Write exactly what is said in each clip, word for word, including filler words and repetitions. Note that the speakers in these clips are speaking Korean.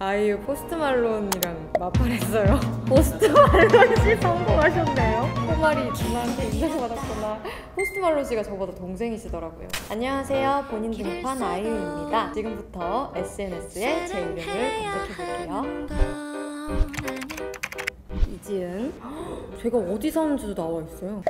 아이유 포스트 말론이랑 마팔했어요. 포스트 말론 씨 성공하셨네요. 포말이 누나한테 인정받았구나. 포스트 말론 씨가 저보다 동생이시더라고요. 안녕하세요. 본인 등판 아이유입니다. 지금부터 에스엔에스에 제 이름을 검색해볼게요. 이지은. 제가 어디 사는지도 나와있어요.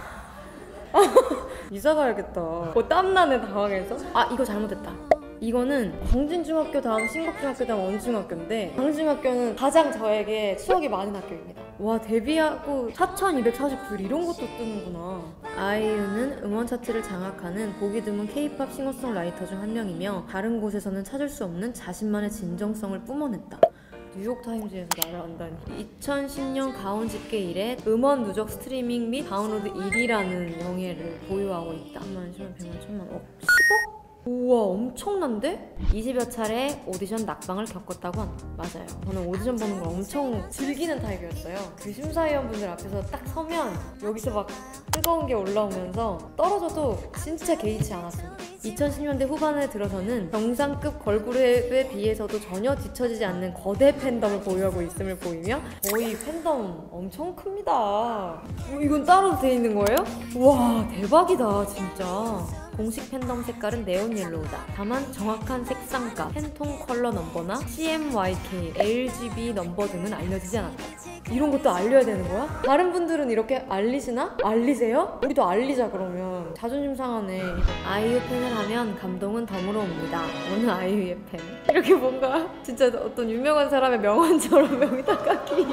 이사 가야겠다. 어, 땀나네 당황해서. 아 이거 잘못했다. 이거는 광진중학교 다음 신곡중학교 다음 원중학교인데 광진중학교는 가장 저에게 추억이 많은 학교입니다. 와 데뷔하고 사천이백사십구 일 이런 것도 뜨는구나. 아이유는 음원 차트를 장악하는 보기 드문 케이팝 싱어송라이터 중 한 명이며 다른 곳에서는 찾을 수 없는 자신만의 진정성을 뿜어냈다. 뉴욕타임즈에서 나를 안다니. 이천십 년 가온 집계 이래 음원 누적 스트리밍 및 다운로드 일 위라는 영예를 보유하고 있다. 십만, 십만, 백만, 천만, 어? 십억? 우와 엄청난데? 이십여 차례 오디션 낙방을 겪었다고 한다. 맞아요. 저는 오디션 보는 걸 엄청 즐기는 타입이었어요. 그 심사위원분들 앞에서 딱 서면 여기서 막 뜨거운 게 올라오면서 떨어져도 진짜 개의치 않았습니다. 이천십 년대 후반에 들어서는 정상급 걸그룹에 비해서도 전혀 뒤처지지 않는 거대 팬덤을 보유하고 있음을 보이며 거의 팬덤 엄청 큽니다. 어, 이건 따로 돼 있는 거예요? 와 대박이다 진짜. 공식 팬덤 색깔은 네온 옐로우다. 다만 정확한 색상가, 팬통 컬러 넘버나 씨엠와이케이, 엘지비 넘버 등은 알려지지 않았다. 이런 것도 알려야 되는 거야? 다른 분들은 이렇게 알리시나? 알리세요? 우리도 알리자 그러면. 자존심 상하네. 아이유 팬을 하면 감동은 덤으로 옵니다. 오늘 아이유의 팬. 이렇게 뭔가 진짜 어떤 유명한 사람의 명언처럼 여기다 깎기.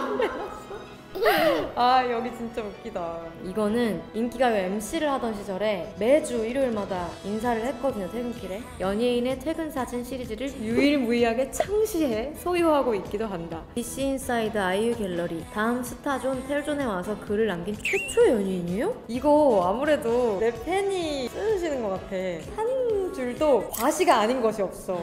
아 여기 진짜 웃기다. 이거는 인기가요 엠씨를 하던 시절에 매주 일요일마다 인사를 했거든요. 퇴근길에. 연예인의 퇴근 사진 시리즈를 유일무이하게 창시해 소유하고 있기도 한다. 디씨 인사이드 아이유 갤러리. 다음 스타존 텔존에 와서 글을 남긴 최초의 연예인이에요? 이거 아무래도 내 팬이 쓰시는 것 같아. 한 줄도 과시가 아닌 것이 없어.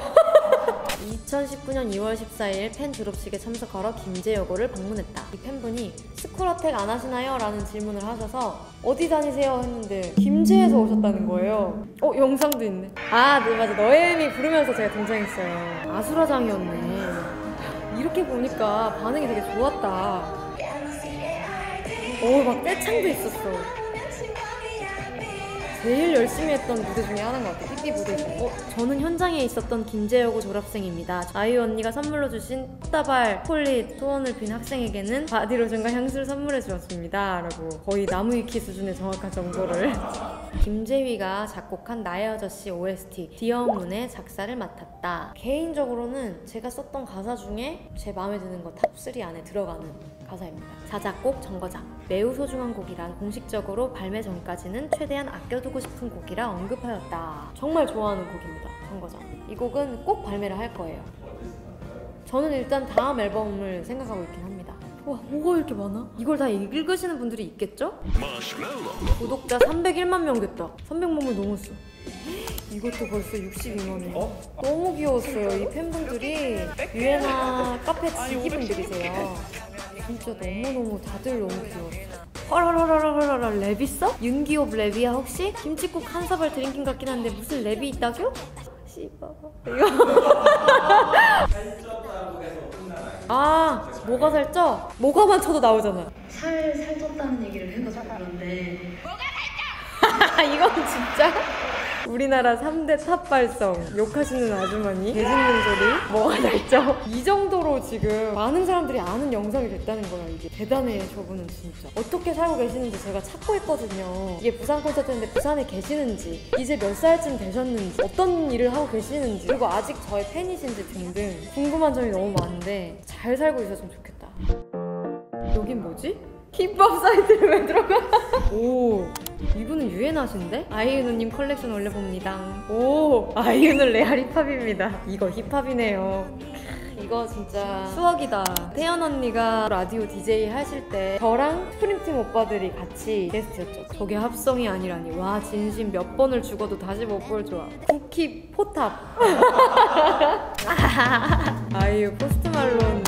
이천십구 년 이월 십사일 팬 졸업식에 참석하러 김제여고를 방문했다. 이 팬분이 스쿨어택 안 하시나요? 라는 질문을 하셔서 어디 다니세요? 했는데 김제에서 오셨다는 거예요. 어? 영상도 있네. 아 네 맞아. 너의 의미 부르면서 제가 등장했어요. 아수라장이었네. 이렇게 보니까 반응이 되게 좋았다. 오 막 떼창도 있었어. 제일 열심히 했던 무대 중에 하나인 것 같아요. 삐삐 무대죠. 어, 저는 현장에 있었던 김제여고 졸업생입니다. 아이유 언니가 선물로 주신 꽃다발, 폴릿, 소원을 빈 학생에게는 바디로션과 향수를 선물해 주었습니다. 라고 거의 나무위키 수준의 정확한 정보를. 김재휘가 작곡한 나의 아저씨 오에스티 디어문의 작사를 맡았다. 개인적으로는 제가 썼던 가사 중에 제 마음에 드는 거 탑 쓰리 안에 들어가는 가사입니다. 자작곡 정거장. 매우 소중한 곡이라 공식적으로 발매 전까지는 최대한 아껴두고 싶은 곡이라 언급하였다. 정말 좋아하는 곡입니다. 정거장. 이 곡은 꼭 발매를 할 거예요. 저는 일단 다음 앨범을 생각하고 있긴 합니다. 와 뭐가 이렇게 많아? 이걸 다 읽으시는 분들이 있겠죠? 구독자 삼백일만 명 됐다. 삼백만을 넘었어. 이것도 벌써 육십이만이에요. 어? 너무 귀여웠어요. 이 팬분들이 유엔아 카페 지기분들이세요. 진짜 너무너무 다들 너무 귀여웠어요. 헐헐헐헐헐헐 랩 있어? 윤기홉 랩이야 혹시? 김치국 한 사발 드링킹 같긴 한데 무슨 랩이 있다고? 씨발 이거 아 뭐가 살쪄? 뭐가만 쳐도 나오잖아. 살 살쪘다는 얘기를 해가지고 그런데 이건 진짜 우리나라 삼 대 탑발성 욕하시는 아주머니 개짖는 소리 뭐가 살쪄? 이 정도로 지금 많은 사람들이 아는 영상이 됐다는 거야. 이게 대단해. 저분은 진짜 어떻게 살고 계시는지 제가 찾고 있거든요. 이게 부산 콘서트인데 부산에 계시는지 이제 몇 살쯤 되셨는지 어떤 일을 하고 계시는지 그리고 아직 저의 팬이신지 등등 궁금한 점이 너무 많은데 잘 살고 있었으면 좋겠다. 여긴 뭐지? 힙합 사이트를 왜 들어가? 오 이분은 유엔하신데? 아이유 누님 컬렉션 올려봅니다. 오 아이유는 레알 힙합입니다. 이거 힙합이네요. 이거 진짜 추억이다. 태연 언니가 라디오 디제이 하실 때 저랑 스프림팀 오빠들이 같이 게스트였죠. 저게 합성이 아니라니. 와 진심 몇 번을 죽어도 다시 못 볼 조합. 쿠키 포탑. 아이유 포스트 말론이랑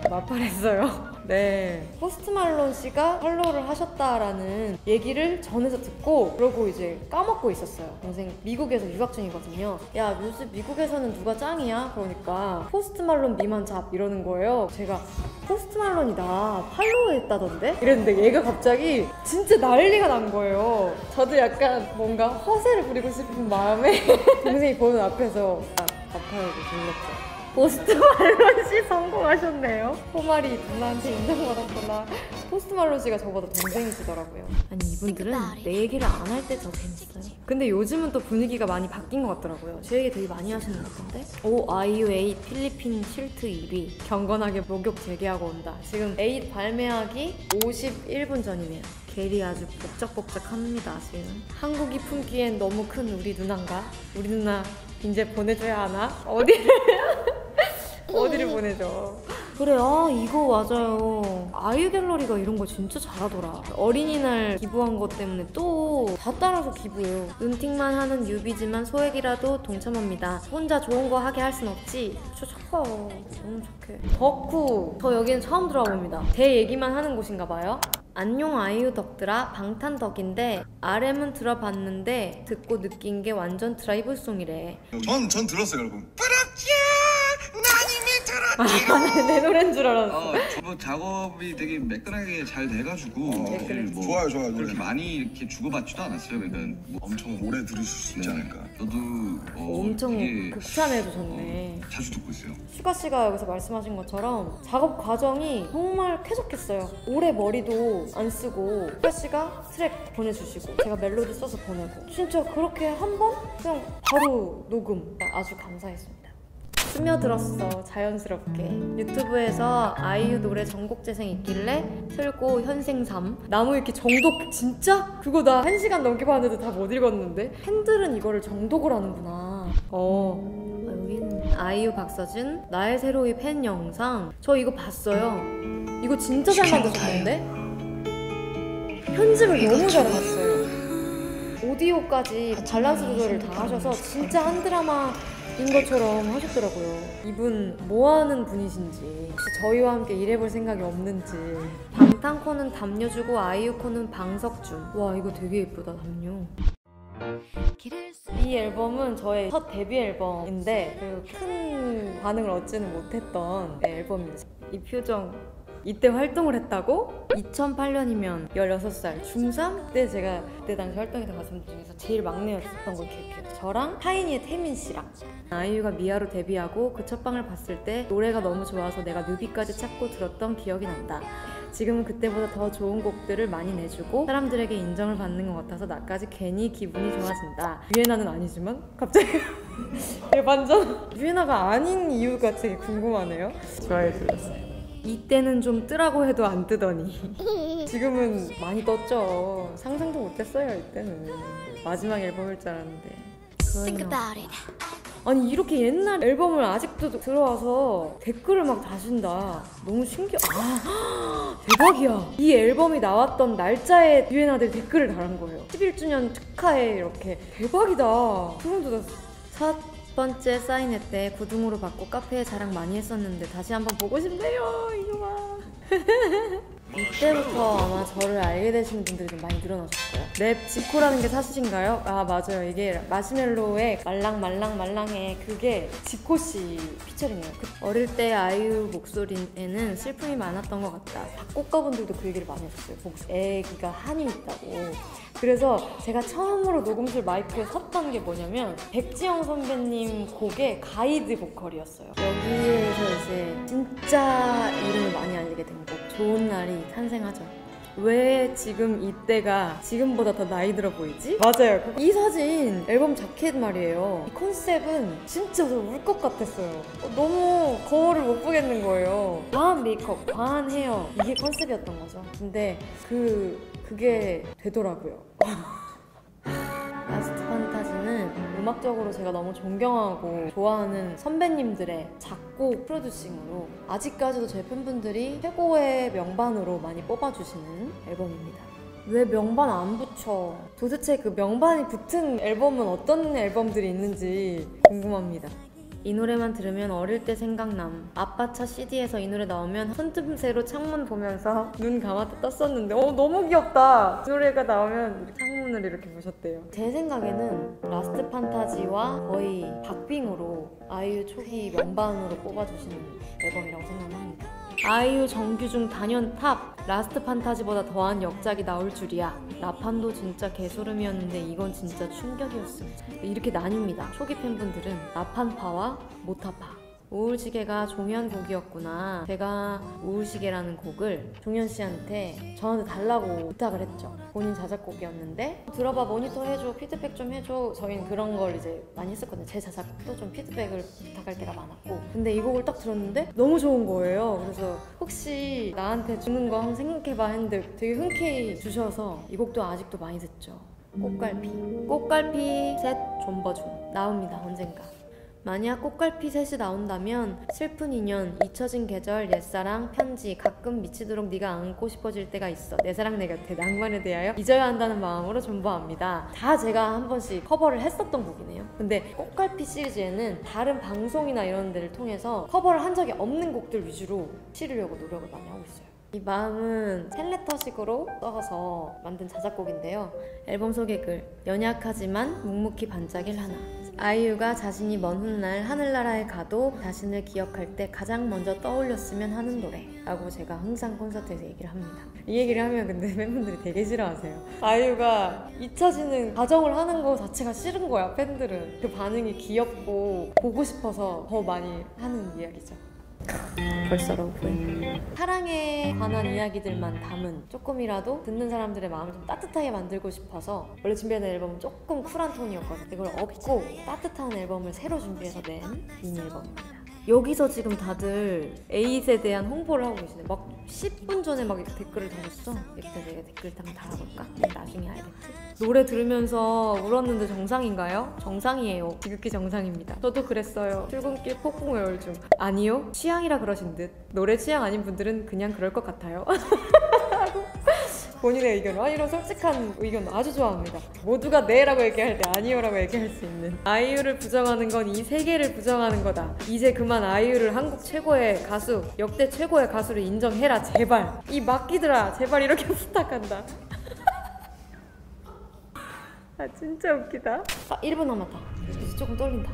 마팔했어요. 네, 포스트 말론 씨가 팔로우를 하셨다라는 얘기를 전에서 듣고 그러고 이제 까먹고 있었어요. 동생 미국에서 유학 중이거든요. 야, 요즘 미국에서는 누가 짱이야? 그러니까 포스트 말론 미만 잡 이러는 거예요. 제가 포스트 말론이 나 팔로우 했다던데? 이랬는데 얘가 갑자기 진짜 난리가 난 거예요. 저도 약간 뭔가 허세를 부리고 싶은 마음에 동생이 보는 앞에서 딱 마팔을 불렀죠. 포스트 말론 씨 성공하셨네요. 포말이 누나한테 인정받았구나. 포스트 말론 씨가 저보다 동생이시더라고요. 아니, 이분들은 내 얘기를 안 할 때 더 재밌어요. 근데 요즘은 또 분위기가 많이 바뀐 것 같더라고요. 제 얘기 되게 많이 하시는 것 같은데. 오, 아이유 에잇 필리핀 실트 일 위. 경건하게 목욕 재개하고 온다. 지금 에잇 발매하기 오십일 분 전이네요. 겔이 아주 복작복작합니다. 지금 한국이 품기엔 너무 큰 우리 누나인가? 우리 누나 이제 보내줘야 하나? 어디를 어디를 보내줘? 그래, 아 이거 맞아요. 아이유 갤러리가 이런 거 진짜 잘하더라. 어린이날 기부한 것 때문에 또 다 따라서 기부해요. 눈팅만 하는 뉴비지만 소액이라도 동참합니다. 혼자 좋은 거 하게 할 순 없지. 저 착하. 너무 착해. 덕후. 저 여기는 처음 들어와 봅니다. 제 얘기만 하는 곳인가 봐요. 안녕 아이유 덕들아, 방탄덕인데 알엠은 들어봤는데 듣고 느낀 게 완전 드라이브송이래. 전, 전 들었어요 여러분. 아, 내 노래인 줄 알았어. 어, 저 작업이 되게 매끈하게 잘 돼가지고 어, 사실 뭐 좋아요, 좋아요, 그렇게 노래. 많이 이렇게 주고받지도 않았어요. 그러니까 뭐 엄청 오래 들으실 수 있지 네. 않을까. 저도 어, 엄청 되게, 극찬해주셨네. 어, 자주 듣고 있어요. 슈가 씨가 여기서 말씀하신 것처럼 작업 과정이 정말 쾌적했어요. 오래 머리도 안 쓰고 슈가 씨가 트랙 보내주시고 제가 멜로디 써서 보내고 진짜 그렇게 한 번 그냥 바로 녹음. 아주 감사했습니다. 스며들었어, 자연스럽게. 유튜브에서 아이유 노래 전곡 재생 있길래 틀고 현생삼. 나무 읽기 정독 진짜? 그거 나 한 시간 넘게 봤는데 다 못 읽었는데? 팬들은 이거를 정독을 하는구나. 어. 아, 여기는 아이유 박서준 나의 새로이 팬 영상. 저 이거 봤어요. 이거 진짜 잘 만드셨는데? 편집을 너무 잘해놨어요. 오디오까지 밸런스 조절을 다 하셔서 진짜 한 드라마 인 것처럼 하셨더라고요. 이분 뭐하는 분이신지, 혹시 저희와 함께 일해볼 생각이 없는지. 방탄코는 담요주고 아이유코는 방석준. 와, 이거 되게 예쁘다. 담요. 이 앨범은 저의 첫 데뷔 앨범인데 그 큰 반응을 얻지는 못했던 앨범입니다. 이 표정. 이때 활동을 했다고? 이천팔 년이면 열여섯 살 중삼 때 제가 그때 당시 활동했던 가수들 중에서 제일 막내였던 걸 기억해요. 저랑 타이니의 태민 씨랑. 아이유가 미아로 데뷔하고 그 첫 방을 봤을 때 노래가 너무 좋아서 내가 뮤비까지 찾고 들었던 기억이 난다. 지금은 그때보다 더 좋은 곡들을 많이 내주고 사람들에게 인정을 받는 것 같아서 나까지 괜히 기분이 좋아진다. 유엔아는 아니지만 갑자기 반전. 유엔아가 아닌 이유가 되게 궁금하네요. 좋아해 주셨어요. 이때는 좀 뜨라고 해도 안 뜨더니 지금은 많이 떴죠. 상상도 못했어요. 이때는 마지막 앨범일 줄 알았는데. 아니, 이렇게 옛날 앨범을 아직도 들어와서 댓글을 막 다신다. 너무 신기해. 아, 대박이야. 이 앨범이 나왔던 날짜에 유엔아들이 댓글을 달은 거예요. 십일 주년 축하해. 이렇게. 대박이다. 소름 돋았어. 첫 번째 사인회 때 구둥으로 받고 카페에 자랑 많이 했었는데 다시 한번 보고 싶네요. 이거 봐. 이때부터 아마 저를 알게 되신 분들이 좀 많이 늘어나셨어요. 랩 지코라는 게 사실인가요? 아, 맞아요. 이게 마시멜로의 말랑말랑말랑해. 그게 지코씨 피처링이에요. 그 어릴 때 아이유 목소리에는 슬픔이 많았던 것 같다. 작곡가분들도 그 얘기를 많이 했어요. 애기가 한이 있다고. 그래서 제가 처음으로 녹음실 마이크에 섰던 게 뭐냐면 백지영 선배님 곡의 가이드 보컬이었어요. 여기에서 이제 진짜 이름을 많이 알리게 된 곡 좋은 날이 탄생하죠. 왜 지금 이때가 지금보다 더 나이 들어 보이지? 맞아요. 이 사진 앨범 자켓 말이에요. 이 컨셉은 진짜 저 울 것 같았어요. 너무 거울을 못 보겠는 거예요. 과한 메이크업, 과한 헤어, 이게 컨셉이었던 거죠. 근데 그 그게 되더라고요. 라스트 판타지는 음악적으로 제가 너무 존경하고 좋아하는 선배님들의 작곡 프로듀싱으로 아직까지도 제 팬분들이 최고의 명반으로 많이 뽑아주시는 앨범입니다. 왜 명반 안 붙여? 도대체 그 명반이 붙은 앨범은 어떤 앨범들이 있는지 궁금합니다. 이 노래만 들으면 어릴 때 생각남. 아빠 차 씨디에서 이 노래 나오면 손틈새로 창문 보면서 눈 감았다 떴었는데 어 너무 귀엽다. 이 노래가 나오면 창문을 이렇게 보셨대요. 제 생각에는 라스트 판타지와 거의 박빙으로 아이유 초기 명반으로 뽑아주시는 앨범이라고 생각합니다. 아이유 정규 중 단연 탑! 라스트 판타지보다 더한 역작이 나올 줄이야. 라판도 진짜 개소름이었는데 이건 진짜 충격이었습니다. 이렇게 나뉩니다. 초기 팬분들은 라판파와 모타파. 우울시계가 종현 곡이었구나. 제가 우울시계라는 곡을 종현 씨한테 저한테 달라고 부탁을 했죠. 본인 자작곡이었는데 들어봐, 모니터 해줘, 피드백 좀 해줘. 저희는 그런 걸 이제 많이 했었거든요. 제 자작곡도 좀 피드백을 부탁할 때가 많았고, 근데 이 곡을 딱 들었는데 너무 좋은 거예요. 그래서 혹시 나한테 주는 거 한번 생각해봐 했는데 되게 흔쾌히 주셔서 이 곡도 아직도 많이 듣죠. 꽃갈피 꽃갈피 셋 존버중 나옵니다. 언젠가. 만약 꽃갈피 셋이 나온다면 슬픈 인연, 잊혀진 계절, 옛사랑, 편지, 가끔 미치도록 네가 안고 싶어질 때가 있어, 내 사랑 내 곁에, 낭만에 대하여, 잊어야 한다는 마음으로 존버합니다. 다 제가 한 번씩 커버를 했었던 곡이네요. 근데 꽃갈피 시리즈에는 다른 방송이나 이런 데를 통해서 커버를 한 적이 없는 곡들 위주로 실으려고 노력을 많이 하고 있어요. 이 마음은 셀레터식으로 써서 만든 자작곡인데요. 앨범 소개글, 연약하지만 묵묵히 반짝일 하나. 아이유가 자신이 먼 훗날 하늘나라에 가도 자신을 기억할 때 가장 먼저 떠올렸으면 하는 노래 라고 제가 항상 콘서트에서 얘기를 합니다. 이 얘기를 하면 근데 팬분들이 되게 싫어하세요. 아이유가 잊혀지는 가정을 하는 거 자체가 싫은 거야. 팬들은 그 반응이 귀엽고 보고 싶어서 더 많이 하는 이야기죠. 벌써 러브해. 사랑에 관한 이야기들만 담은, 조금이라도 듣는 사람들의 마음을 좀 따뜻하게 만들고 싶어서 원래 준비한 앨범은 조금 쿨한 톤이었거든요. 이걸 업고 따뜻한 앨범을 새로 준비해서 낸 미니 앨범입니다. 여기서 지금 다들 에잇에 대한 홍보를 하고 계시네. 막 십 분 전에 막 이렇게 댓글을 달았어. 여기다 내가 댓글 한번 달아볼까? 나중에 알겠지? 노래 들으면서 울었는데 정상인가요? 정상이에요. 지극히 정상입니다. 저도 그랬어요. 출근길 폭풍우열 중. 아니요, 취향이라 그러신 듯. 노래 취향 아닌 분들은 그냥 그럴 것 같아요. 본인의 의견을, 아, 이런 솔직한 의견 아주 좋아합니다. 모두가 네 라고 얘기할 때 아니요 라고 얘기할 수 있는. 아이유를 부정하는 건 이 세계를 부정하는 거다. 이제 그만 아이유를 한국 최고의 가수, 역대 최고의 가수를 인정해라 제발. 이 막기들아 제발, 이렇게 부탁한다. 아 진짜 웃기다. 아 일 분 남았다. 이제 조금 떨린다.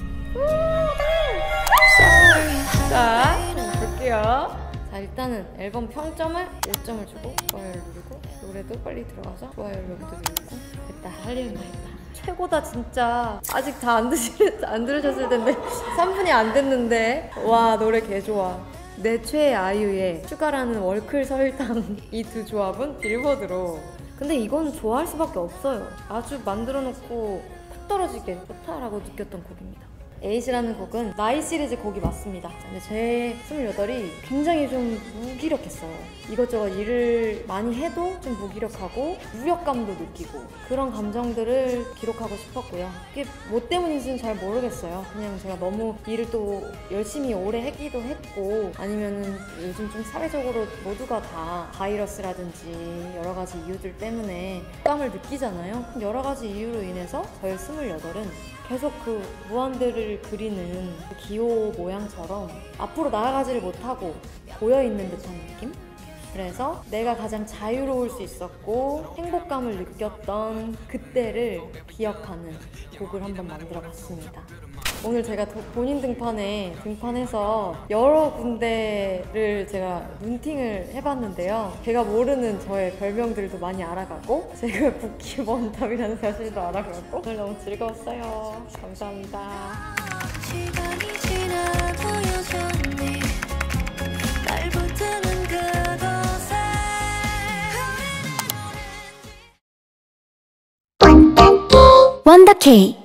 자 볼게요. 자, 일단은 앨범 평점을 일 점을 주고 좋아요를 누르고, 노래도 빨리 들어가서 좋아요를 여기도 누르고. 됐다, 할 일은 다 했다. 최고다 진짜. 아직 다 안 안 들으셨을 텐데 삼 분이 안 됐는데. 와, 노래 개 좋아. 내 최애 아이유의 슈가라는 월클 설탕, 이 두 조합은 빌보드로. 근데 이건 좋아할 수밖에 없어요. 아주 만들어 놓고 푹 떨어지게 좋다라고 느꼈던 곡입니다. 에잇이라는 곡은 나이 시리즈 곡이 맞습니다. 근데 제 스물여덟이 굉장히 좀 무기력했어요. 이것저것 일을 많이 해도 좀 무기력하고 무력감도 느끼고 그런 감정들을 기록하고 싶었고요. 그게 뭐 때문인지는 잘 모르겠어요. 그냥 제가 너무 일을 또 열심히 오래 했기도 했고, 아니면은 요즘 좀 사회적으로 모두가 다 바이러스라든지 여러 가지 이유들 때문에 부담을 느끼잖아요. 여러 가지 이유로 인해서 저의 스물여덟은 계속 그 무한대를 그리는 그 기호 모양처럼 앞으로 나아가지를 못하고 고여있는 듯한 느낌? 그래서 내가 가장 자유로울 수 있었고 행복감을 느꼈던 그때를 기억하는 곡을 한번 만들어 봤습니다. 오늘 제가 본인 등판에 등판해서 여러 군데를 제가 눈팅을 해봤는데요. 제가 모르는 저의 별명들도 많이 알아가고, 제가 부키 원탑이라는 사실도 알아가고, 오늘 너무 즐거웠어요. 감사합니다. 시간이 지나고 여전히 날 붙드는 그곳에 원더케이